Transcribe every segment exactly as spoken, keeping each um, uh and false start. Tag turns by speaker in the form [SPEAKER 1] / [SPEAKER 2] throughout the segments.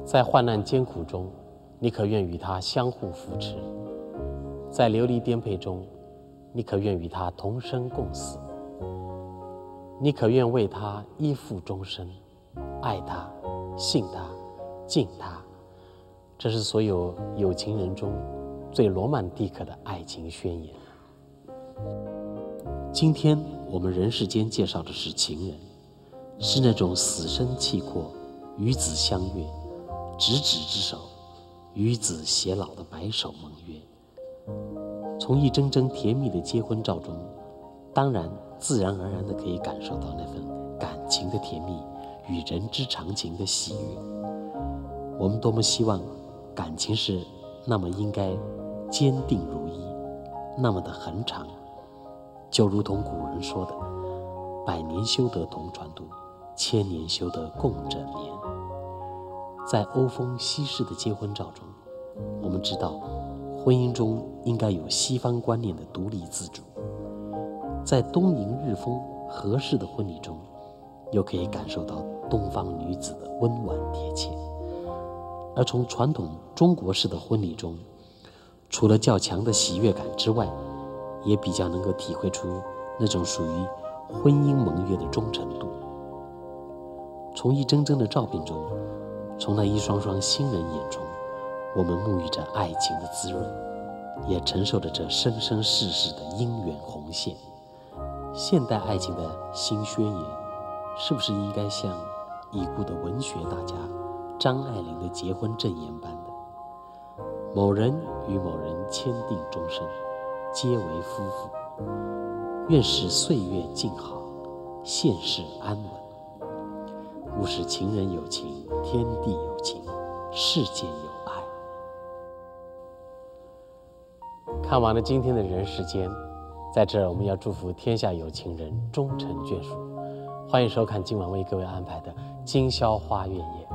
[SPEAKER 1] 在患难艰苦中，你可愿与他相互扶持；在流离颠沛中，你可愿与他同生共死。你可愿为他依附终身，爱他、信他、敬他。这是所有有情人中最罗曼蒂克的爱情宣言。今天我们人世间介绍的是情人，是那种死生契阔、与子相悦、执子之手、与子偕老的白首盟约。从一张张甜蜜的结婚照中，当然自然而然地可以感受到那份感情的甜蜜与人之常情的喜悦。我们多么希望感情是那么应该坚定如一，那么的恒长，就如同古人说的，百年修得同船渡，千年修得共枕眠。在欧风西式的结婚照中，我们知道婚姻中应该有西方观念的独立自主，在东瀛日风和适的婚礼中，又可以感受到东方女子的温婉贴切。而从传统中国式的婚礼中，除了较强的喜悦感之外，也比较能够体会出那种属于婚姻盟约的忠诚度。从一张张的照片中，从那一双双新人眼中，我们沐浴着爱情的滋润，也承受着这生生世世的姻缘红线。现代爱情的新宣言，是不是应该像已故的文学大家张爱玲的结婚证言般的，某人与某人签订终身，皆为夫妇，愿使岁月静好，现世安稳。勿使情人有情，天地有情，世间有爱。看完了今天的人世间，在这儿我们要祝福天下有情人终成眷属。欢迎收看今晚为各位安排的今宵花月夜。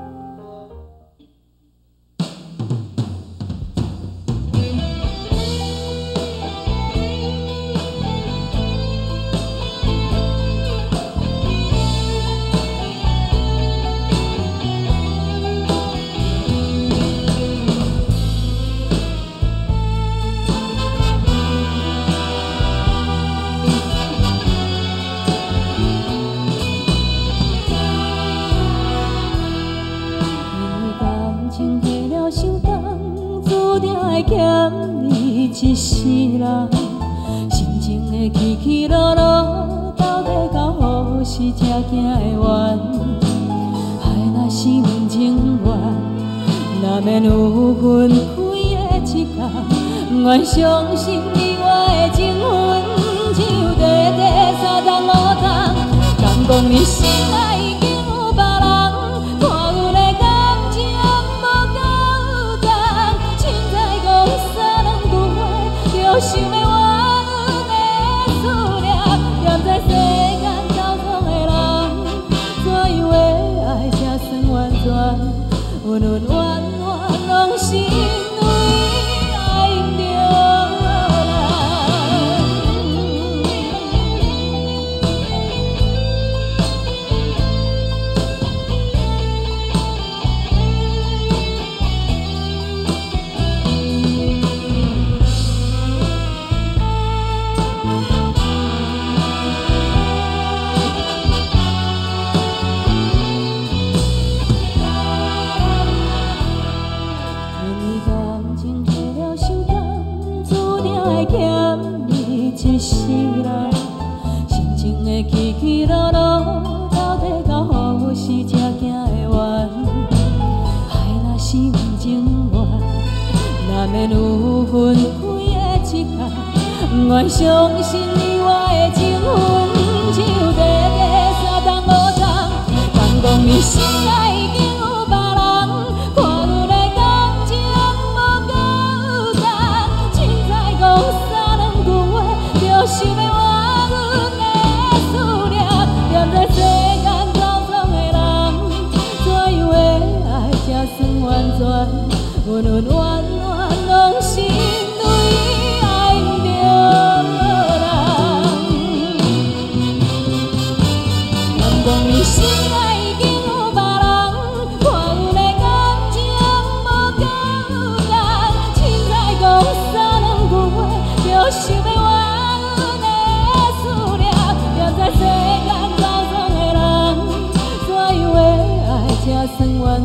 [SPEAKER 2] 一世人，心情的起起落落，到底到何时才行会完？爱若是问情缘，哪免有分开的一天？愿相信你我的情分，像地地三重五重，人讲你心爱已经有别人，看阮的感情无够重，凊彩讲三两句话，就想要我阮的思念，踮在世间走通的人，怎样的爱才算完全？温温暖暖拢是因为爱着。一世人，心情的起起落落，到底到何时才行会完？爱若是问情缘，哪免有分开的一天？愿相信你我的情分，像地地三重五重，人讲你心爱已经有别人，看阮的感情无够重，凊彩讲三两句话。就想要我阮的思念，踮在世间走总的人，怎样的爱才算完全？温温暖暖拢是因为爱着人。人讲你心爱已经有别人。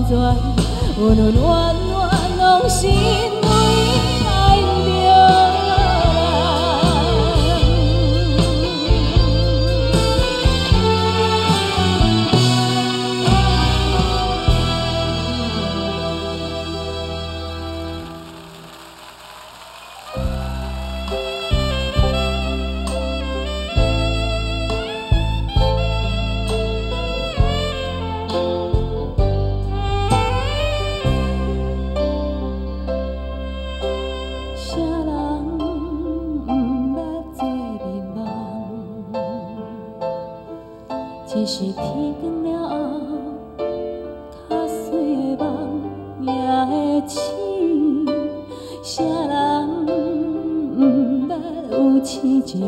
[SPEAKER 2] 全，温温暖暖拢是为爱着。只是天光了后，较水的梦也会醒。啥人毋捌有痴情？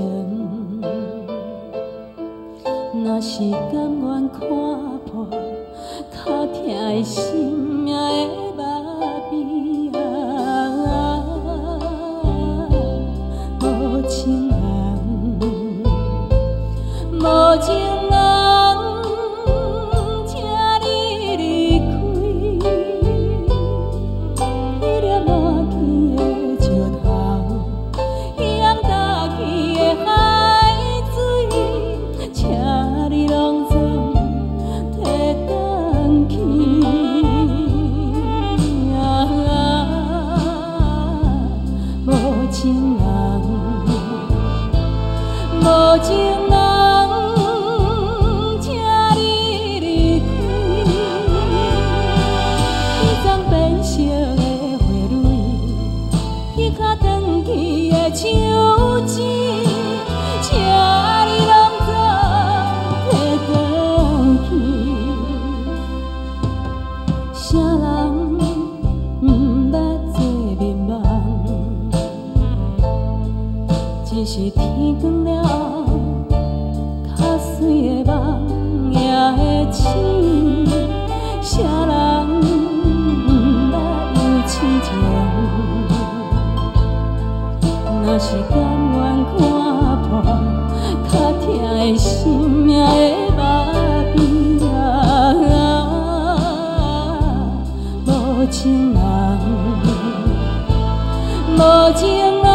[SPEAKER 2] 若是甘愿看破，较痛的心也会麻痹啊！无情人，无情人。无情人，请你离开。彼丛变色的花蕊，彼较长去的手指，请你拢总摕转去。啥人毋捌做眠梦？只是天光了后，较水的梦也会醒。啥人毋捌有痴情？若是甘愿看破，较痛的心也会麻痹啊！无情人，无情人。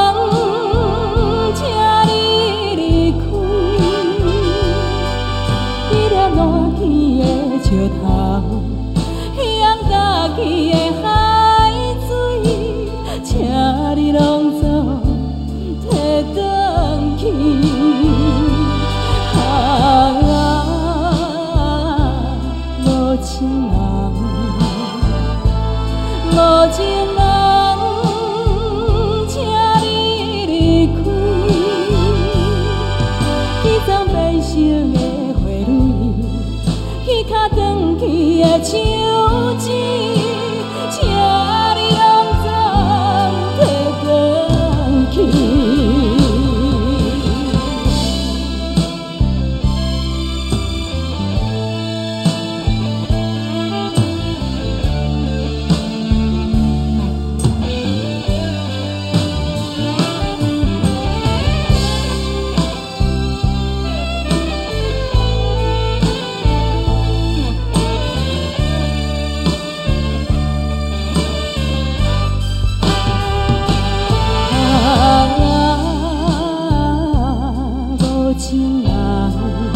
[SPEAKER 2] 石头，彼岸搭起的海水，请你拢总摕转去。啊，无情人，无情人，请你离开。彼丛变色的花蕊。彼较长去的手指，请你拢总摕转去。无情人，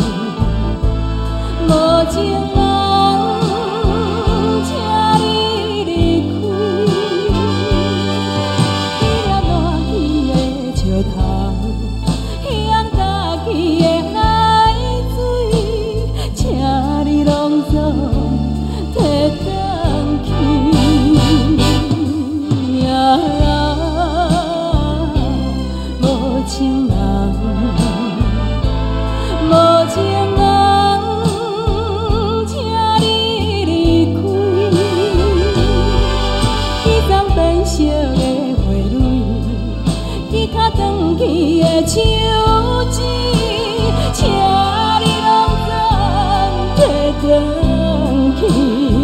[SPEAKER 2] 无情人，请你离开。彼粒烂去的石头，彼岸搭起的海水，请你拢总摕转去。无情人。无情人，请你离开。彼丛变色的花蕊，彼较长去的手指，请你拢总摕转去。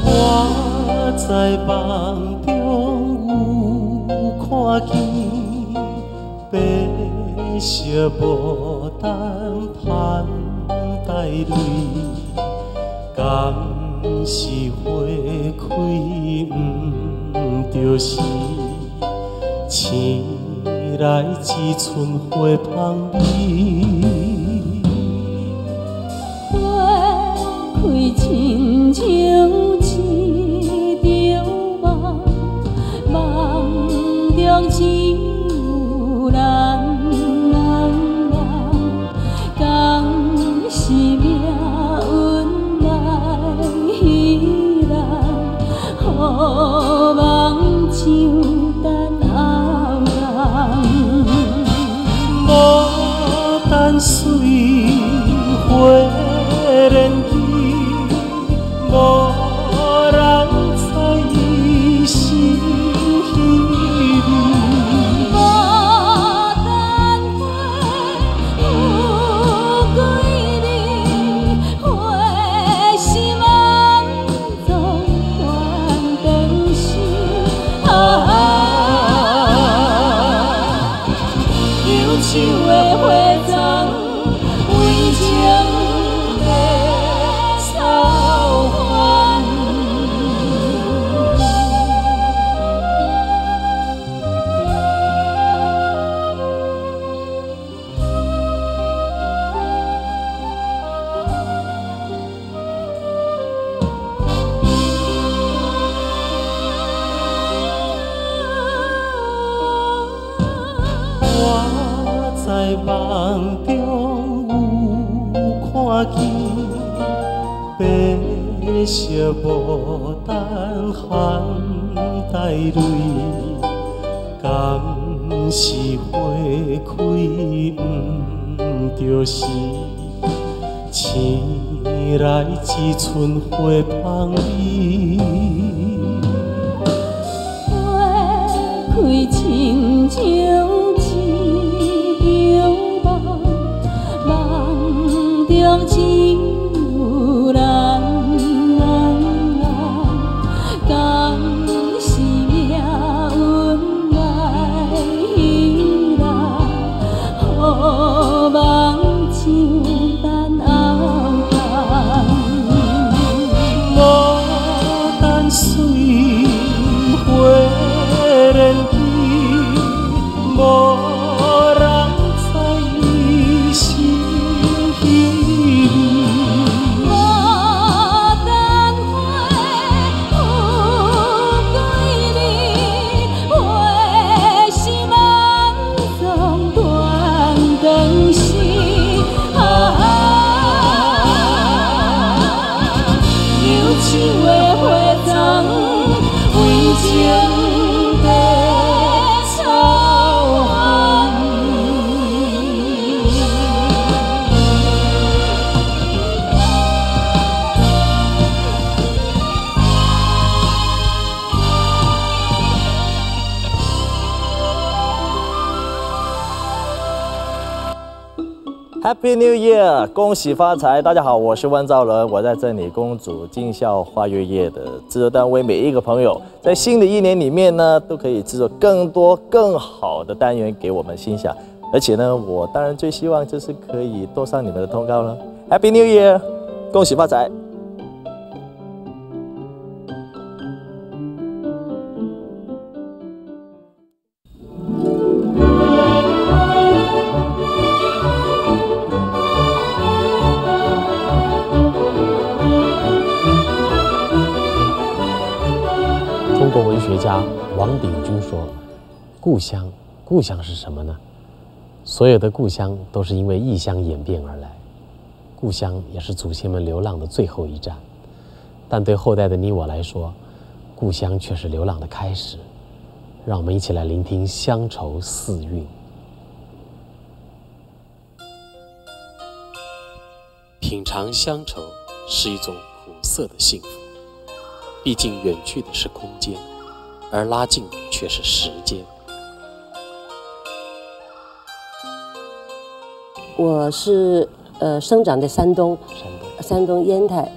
[SPEAKER 3] 我在梦中有看见白色牡丹盘带蕊，敢是花开毋着时，醒来只剩花香味。
[SPEAKER 2] 花开亲像一场梦，梦中只有人。敢是命运来彼人，予梦像等后人。
[SPEAKER 3] 牡丹水花莲枝，无人知伊心稀微。手的花丛为情的草原，我在梦中有看见白色牡丹含带蕊，敢是花开毋着时，醒来只剩花香味。
[SPEAKER 2] 花开亲像中只有人，敢是命运来彼人，予梦像等后人。
[SPEAKER 3] 牡丹水花莲枝，无人知伊心。手的花丛为情的草
[SPEAKER 4] Happy New Year！ 恭喜发财！大家好，我是温兆伦，我在这里恭祝金笑花月夜的制作单位每一个朋友，在新的一年里面呢，都可以制作更多更好的单元给我们欣赏。而且呢，我当然最希望就是可以多上你们的通告了。Happy New Year！ 恭喜发财！
[SPEAKER 1] 中国文学家王鼎钧说：“故乡，故乡是什么呢？所有的故乡都是因为异乡演变而来，故乡也是祖先们流浪的最后一站。但对后代的你我来说，故乡却是流浪的开始。让我们一起来聆听乡愁四韵。品尝乡愁是一种苦涩的幸福。”毕竟远去的是空间，而拉近的却是时间。
[SPEAKER 5] 我是呃生长在山东，
[SPEAKER 1] 山东，
[SPEAKER 5] 山东烟台，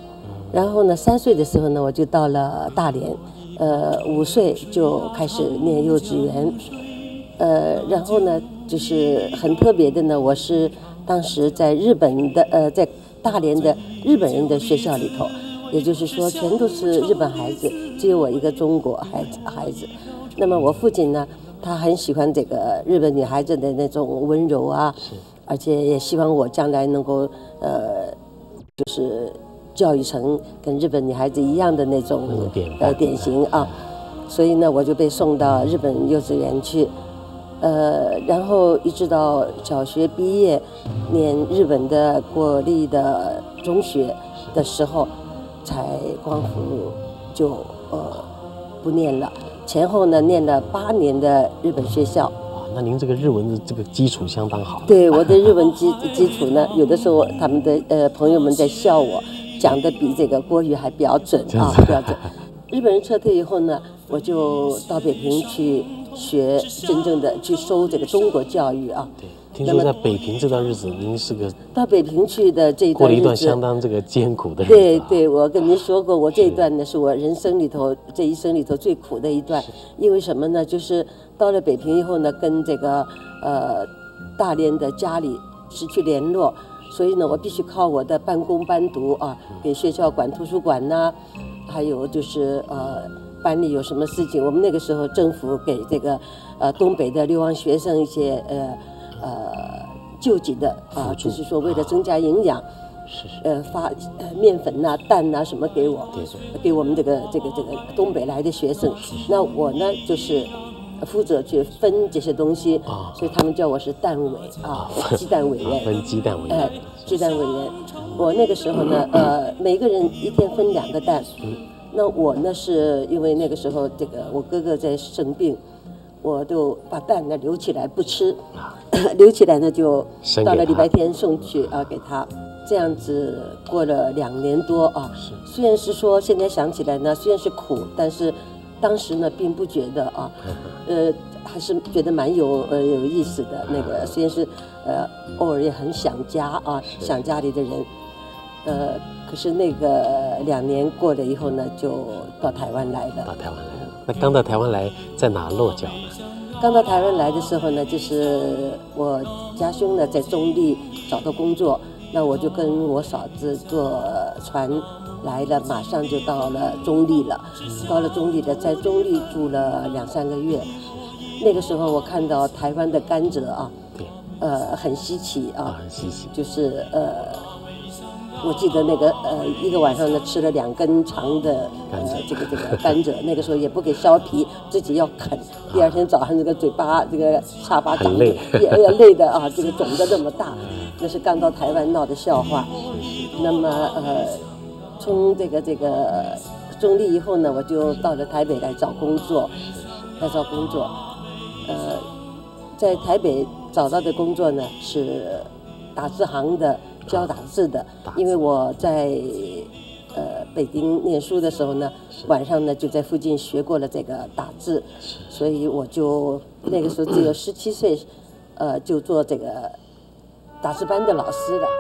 [SPEAKER 5] 然后呢，三岁的时候呢，我就到了大连，呃，五岁就开始念幼稚园，呃，然后呢，就是很特别的呢，我是当时在日本的呃，在大连的日本人的学校里头，也就是说，全都是日本孩子，只有我一个中国孩子孩子。那么我父亲呢，他很喜欢这个日本女孩子的那种温柔啊，而且也希望我将来能够呃，就是教育成跟日本女孩子一样的那种呃典型啊。所以呢，我就被送到日本幼稚园去。呃，然后一直到小学毕业，念日本的国立的中学的时候，才光复就呃不念了。前后呢念了八年的日本学校。
[SPEAKER 1] 啊，那您这个日文的这个基础相当好。
[SPEAKER 5] 对，我的日文基基础呢，有的时候他们的呃朋友们在笑我，讲的比这个国语还标准啊，标准。日本人撤退以后呢，我就到北平去学真正的去收这个中国教育啊。
[SPEAKER 1] 对，听说在北平这段日子，您是个
[SPEAKER 5] 到北平去的这一
[SPEAKER 1] 过了一
[SPEAKER 5] 段日子，
[SPEAKER 1] 段相当这个艰苦的日子、啊。
[SPEAKER 5] 对对，我跟您说过，我这一段呢是我人生里头这一生里头最苦的一段，因为什么呢？就是到了北平以后呢，跟这个呃大连的家里失去联络。所以呢，我必须靠我的半工半读啊，给学校管图书馆呐、啊，还有就是呃班里有什么事情，我们那个时候政府给这个呃东北的流亡学生一些呃呃救济的啊，就是说为了增加营养，
[SPEAKER 1] 是是
[SPEAKER 5] 呃发呃面粉呐、啊、蛋呐、啊、什么给我，给我们这个这个这个东北来的学生，那我呢就是负责去分这些东西，
[SPEAKER 1] 啊、
[SPEAKER 5] 所以他们叫我是蛋委啊，鸡蛋委员，
[SPEAKER 1] 分鸡蛋委员，
[SPEAKER 5] 呃，鸡蛋委员。我那个时候呢，呃，每个人一天分两个蛋。那我呢，是因为那个时候这个我哥哥在生病，我就把蛋呢留起来不吃，留起来呢就到了礼拜天送去啊给他。这样子过了两年多啊，虽然是说现在想起来呢，虽然是苦，但是当时呢并不觉得啊，呃，还是觉得蛮有呃有意思的。那个虽然是呃偶尔也很想家啊，想家里的人，呃，可是那个两年过了以后呢，就到台湾来了。
[SPEAKER 1] 到台湾来了。那刚到台湾来，在哪落脚呢？
[SPEAKER 5] 刚到台湾来的时候呢，就是我家兄呢在中立找到工作，那我就跟我嫂子坐船来了，马上就到了中立了。到了中立了，在中立住了两三个月。那个时候我看到台湾的甘蔗啊，呃，很稀奇啊，
[SPEAKER 1] 很稀奇，
[SPEAKER 5] 就是呃，我记得那个呃，一个晚上呢吃了两根长的呃这个这个甘蔗，那个时候也不给削皮，自己要啃。第二天早上这个嘴巴这个下巴长得也也累的啊，这个肿得那么大，那是刚到台湾闹的笑话。那么呃，从这个这个中立以后呢，我就到了台北来找工作，来找工作。呃，在台北找到的工作呢是打字行的，教打字的。因为我在呃北京念书的时候呢，晚上呢就在附近学过了这个打字，所以我就那个时候只有十七岁，呃，就做这个打字班的老师了。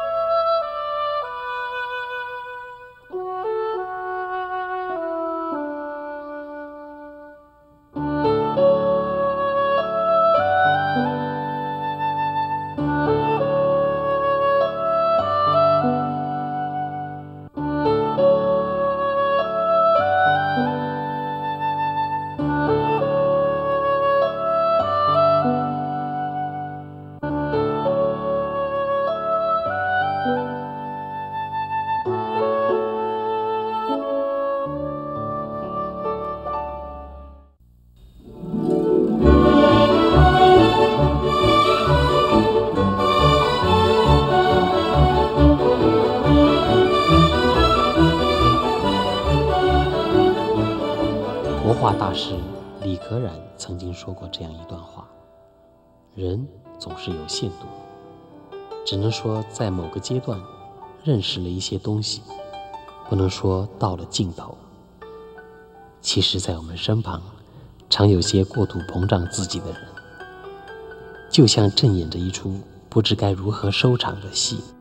[SPEAKER 1] 国画大师李可染曾经说过这样一段话：人总是有限度的，只能说在某个阶段认识了一些东西，不能说到了尽头。其实在我们身旁常有些过度膨胀自己的人，就像正演着一出不知该如何收场的戏。